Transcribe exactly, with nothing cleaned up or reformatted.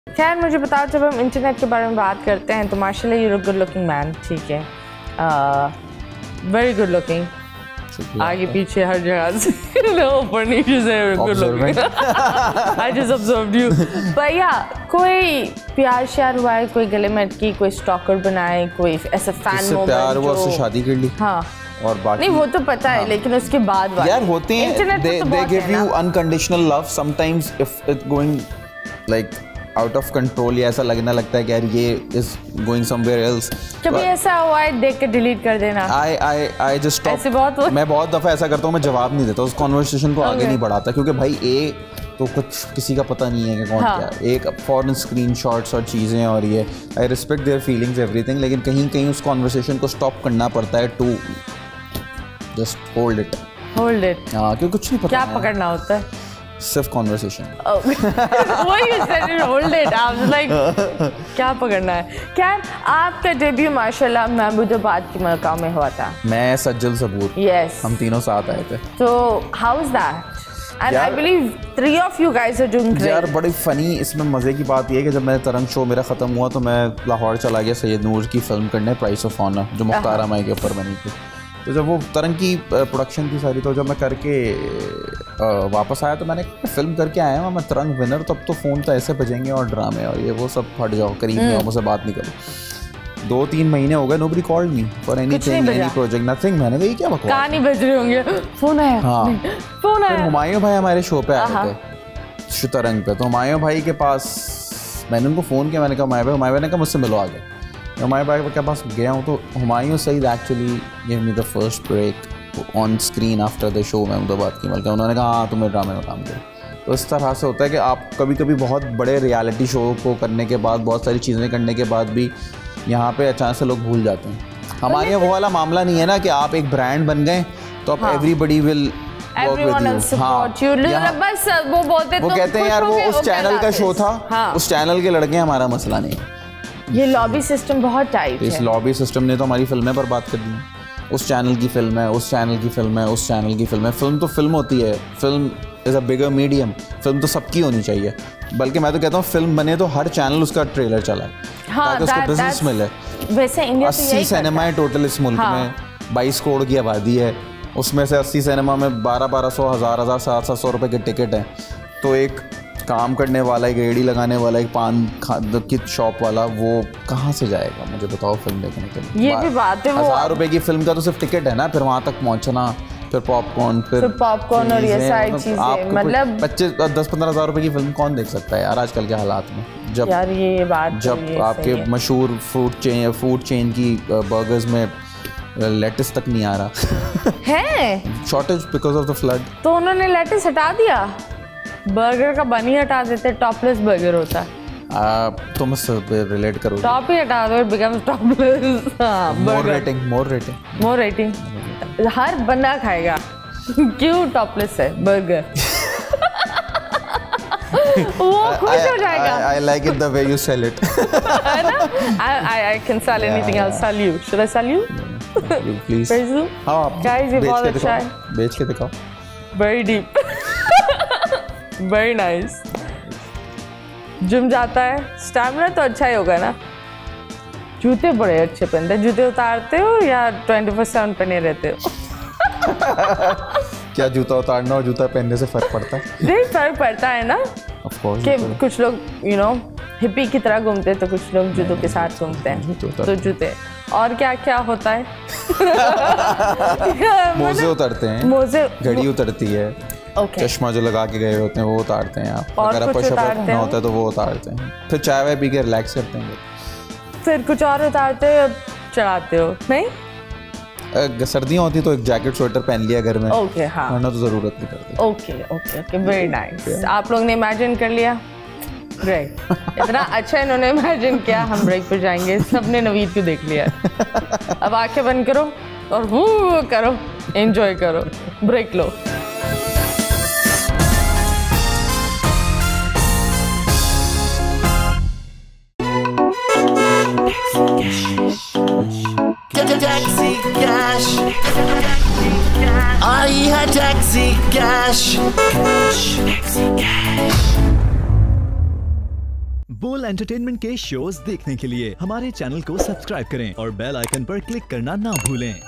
खैर मुझे बताओ, जब हम इंटरनेट के बारे में बात करते हैं तो माशाल्लाह you are good looking man, ठीक है, वेरी गुड लुकिंग, आगे पीछे हर जगह से ऊपर नीचे से good looking. I just observed you. भैया कोई प्यार श्यार हुआ है, कोई गले में अटकी, कोई स्टॉकर बनाए, कोई ऐसा फैन मोमेंट प्यार हुआ, उससे शादी कर ली? हाँ और बाकी नहीं वो तो पता है, लेकिन उसके बाद यार होते हैं, they they give you unconditional love sometimes if it going like out of control, या ऐसा लगने लगता है कि यार ये is going somewhere else। कभी ऐसा हुआ है देख के डिलीट कर देना? I I I just stop। ऐसे बहुत मैं बहुत दफा ऐसा करता हूँ, मैं जवाब नहीं देता, उस कॉन्वर्सेशन को आगे नहीं बढ़ाता, क्योंकि भाई ए तो कुछ किसी का पता नहीं है कि कौन क्या है। एक फॉरन स्क्रीनशॉट्स और चीज़ें और ये I respect their feelings everything, लेकिन कहीं कहीं उस कॉन्वर्सेशन को स्टॉप करना पड़ता है to just hold it hold it हाँ, क्योंकि कुछ नहीं पता क्या पकड़ना होता है, सिर्फ कॉन्वर्सेशन। वही होल्ड इट, आप लाइक क्या पकड़ना है। क्या आपका डेब्यू माशाल्लाह महमूदाबाद की मलका में हुआ था? मैं सज्जल सबूर, यस, हम तीनों साथ आए थे। तो how is that? And I believe three of you guys are doing great. यार बड़ी फनी इसमें मज़े की बात ये है कि जब मैंने तरंग शो मेरा ख़त्म हुआ तो मैं लाहौर चला गया सैयद नूर की फ़िल्म करने, प्राइस ऑफ ऑनर, जो मुख्तार माई के ऊपर बनी थी। तो जब वो तरंग की प्रोडक्शन थी सारी, तो जब मैं करके वापस आया तो मैंने फिल्म करके आया हूँ मैं तरंग विनर, तब तो फ़ोन तो ऐसे बजेंगे और ड्रामे और ये वो सब, हट जाओ करीब में आओ, मुझसे बात नहीं करो। दो तीन महीने हो गए, nobody called me for anything, any project, nothing. मैंने कहा ये क्या बकवास, कहानी बज रहे होंगे, फोन आया। हाँ फोन आया। हुमायूं भाई हमारे शो पे आए थे तरंग पे, तो हुमायूं भाई के पास मैंने उनको फ़ोन किया, मैंने कहा हुमायूं भाई, हुमायूं भाई ने कहा मुझसे मिलो आगे। हुमायूं भाई के पास गया हूँ तो Humayun Saeed actually give me the first break on screen after the show Mahmudabad की मलका। उन्होंने कहा हाँ तुम्हें ड्रामे में काम करो। तो इस तरह से होता है कि आप कभी कभी बहुत बड़े रियलिटी शो को करने के बाद, बहुत सारी चीज़ें करने के बाद भी यहाँ पे अचानक से लोग भूल जाते हैं। हमारे यहाँ वो वाला मामला नहीं है ना कि आप एक ब्रांड बन गए तो आप एवरीबडी विल बस वो बोलते वो कहते हैं यार वो उस चैनल का शो था, उस चैनल के लड़के हमारा मसला नहीं। ये लॉबी सिस्टम बहुत टाइट है। इस लॉबी सिस्टम ने तो हमारी फिल्में बर्बाद कर दी। उस चैनल की फिल्म है, उस चैनल की फिल्म है, उस चैनल की फिल्म है। फिल्म तो फिल्म होती है, film is a bigger medium, film तो सबकी होनी चाहिए। बल्कि मैं तो कहता हूँ फिल्म बने तो हर चैनल उसका ट्रेलर चलाए, हाँ, ताकि उसको बिजनेस मिले। वैसे इंडिया अस्सी सिनेमा है टोटल इस मुल्क हाँ। में, बाईस करोड़ की आबादी है, उसमें से अस्सी सिनेमा में बारह बारह सौ हज़ार हज़ार सात सात सौ रुपये के टिकट हैं। तो एक काम करने वाला, एक रेडी लगाने वाला, एक पान की शॉप वाला, वो कहाँ से जाएगा मुझे बताओ फिल्म देखने के लिए? ये भी बात है, हज़ार रुपये की फिल्म का तो सिर्फ टिकट है ना, फिर वहाँ तक पहुँचना, फिर पॉपकॉर्न, फिर पॉपकॉर्न और ये सारी चीजें, मतलब पच्चीस दस पंद्रह हज़ार रुपये की फिल्म कौन देख सकता है यार आजकल के हालात में? जब यार ये बात जब ये आपके मशहूर फूड चेन फूड चेन की बर्गर्स में लेटिस तक नहीं आ रहा है, shortage because of the flood. तो उन्होंने लेटिस हटा दिया, बर्गर का बन ही हटा देते, टॉपलेस बर्गर होता है। तुम इससे रिलेट करो, टॉप ही हटा दो, इट बिकम्स टॉपलेस। हां, more rating more rating more rating हर बंदा खाएगा। क्यों टॉपलेस है बर्गर? वो खुश हो जाएगा। I like it the way you sell it. है ना? I I can sell anything. I'll sell you. Should I sell you? You please. Praise you. हाँ, guys ये बहुत अच्छा है। बेच के दिखाओ। Very deep. Very nice. Gym जाता है, स्टैमिना तो अच्छा ही होगा ना? जूते बड़े अच्छे पहनते हैं। जूते उतारते हो या ट्वेंटी फोर सेवन पहने रहते हो? क्या जूता उतारना और जूता पहनने से फर्क पड़ता है? नहीं फर्क पड़ता है ना, Of course, कि कुछ लोग यू नो हिप्पी की तरह घूमते हैं, तो कुछ लोग जूतों के साथ घूमते हैं। तो जूते और क्या क्या होता है? मोजे उतारते हैं, मोजे, घड़ी उतरती है, okay. चश्मा जो लगा के गए होते हैं वो उतारते हैं आप, अगर आपको शफक ना होता है तो वो उतारते हैं, फिर चाय वाय पी के रिलैक्स करते हैं, फिर कुछ और उतारते हो, चढ़ाते हो नहीं? सर्दियाँ होती तो एक जैकेट स्वेटर पहन लिया घर में, ओके हाँ, वरना तो ज़रूरत नहीं पड़ती। Okay okay okay, very nice. आप लोग ने इमेजिन कर लिया, ग्रेट, इतना अच्छा इन्होंने इमेजिन किया। हम ब्रेक पर जाएंगे, सबने नवीद को देख लिया। अब आंखें बंद करो और वो करो, एंजॉय करो, ब्रेक लो। Taxi cash, I had taxi cash. Bol entertainment के शोज देखने के लिए हमारे चैनल को सब्सक्राइब करें और बेल आइकन पर क्लिक करना ना भूलें।